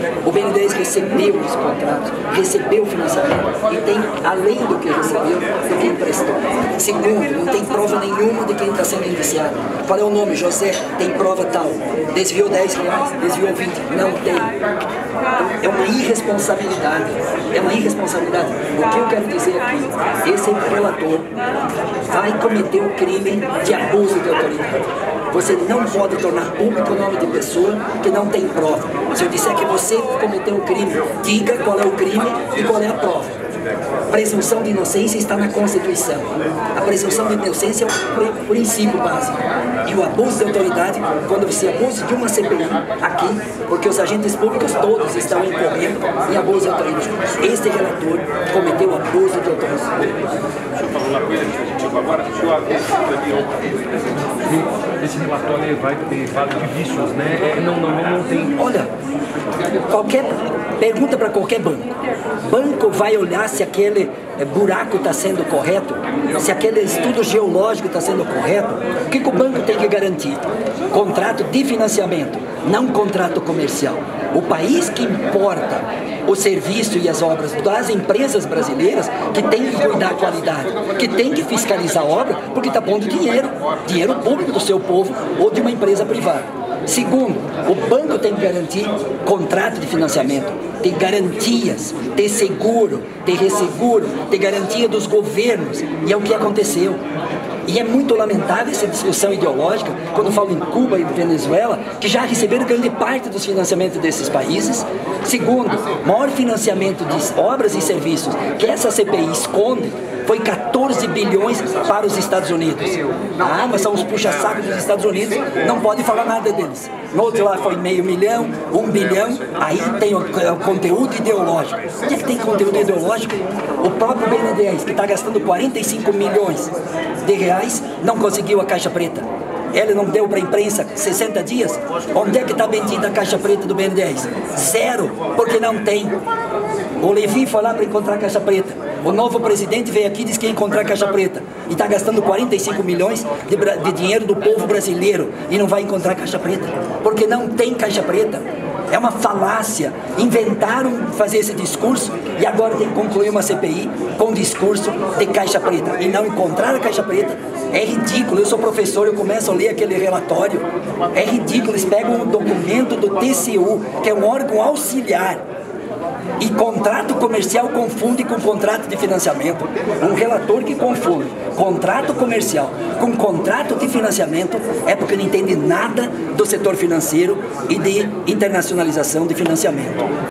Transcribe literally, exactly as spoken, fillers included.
O B N D E S recebeu os contratos, recebeu o financiamento e tem, além do que recebeu, do que emprestou. Segundo, não tem prova nenhuma de quem está sendo indiciado. Qual é o nome? José, tem prova tal. Desviou dez reais, desviou vinte. Não tem. É uma irresponsabilidade. É uma irresponsabilidade. O que eu quero dizer aqui, esse relator vai cometer o crime de abuso de autoridade. Você não pode tornar público o nome de pessoa que não tem prova. Se eu disser que você cometeu um crime, diga qual é o crime e qual é a prova. A presunção de inocência está na Constituição. A presunção de inocência é o princípio básico. E o abuso de autoridade, quando você abusa de uma C P I aqui, porque os agentes públicos todos estão incorrendo em abuso de autoridade. Este relator cometeu abuso de autoridade. Deixa eu falar uma coisa que a gente chegou agora. Esse relatório vai ter vários de vícios, né? Não, não, não tem... Olha, qualquer... Pergunta para qualquer banco. Banco vai olhar se aquele buraco está sendo correto, se aquele estudo geológico está sendo correto. O que, que o banco tem que garantir? Contrato de financiamento, não contrato comercial. O país que importa o serviço e as obras das empresas brasileiras, que tem que cuidar da qualidade, que tem que fiscalizar a obra, porque está pondo dinheiro, dinheiro público do seu povo ou de uma empresa privada. Segundo, o banco tem que garantir contrato de financiamento, tem garantias, ter seguro, ter resseguro, ter garantia dos governos, e é o que aconteceu. E é muito lamentável essa discussão ideológica, quando falo em Cuba e Venezuela, que já receberam grande parte dos financiamentos desses países. Segundo, maior financiamento de obras e serviços que essa C P I esconde foi quatorze bilhões para os Estados Unidos. Ah, mas são os puxa-sacos dos Estados Unidos, não pode falar nada deles. No outro lá foi meio milhão, um bilhão, aí tem o, o conteúdo ideológico. O que é que tem conteúdo ideológico? O próprio B N D E S, que está gastando quarenta e cinco milhões de reais, não conseguiu a caixa preta. Ele não deu para a imprensa sessenta dias? Onde é que está vendida a caixa preta do B N D E S? Zero, porque não tem. O Levin foi lá para encontrar a caixa preta. O novo presidente veio aqui e disse que ia encontrar a caixa preta. E está gastando quarenta e cinco milhões de, de dinheiro do povo brasileiro e não vai encontrar a caixa preta. Porque não tem caixa preta. É uma falácia. Inventaram fazer esse discurso e agora tem que concluir uma C P I com discurso de caixa preta. E não encontrar a caixa preta é ridículo. Eu sou professor, eu começo a ler aquele relatório. É ridículo. Eles pegam um documento do T C U, que é um órgão auxiliar, e contrato comercial confunde com contrato de financiamento. Um relator que confunde contrato comercial com contrato de financiamento é porque não entende nada do setor financeiro e de internacionalização de financiamento.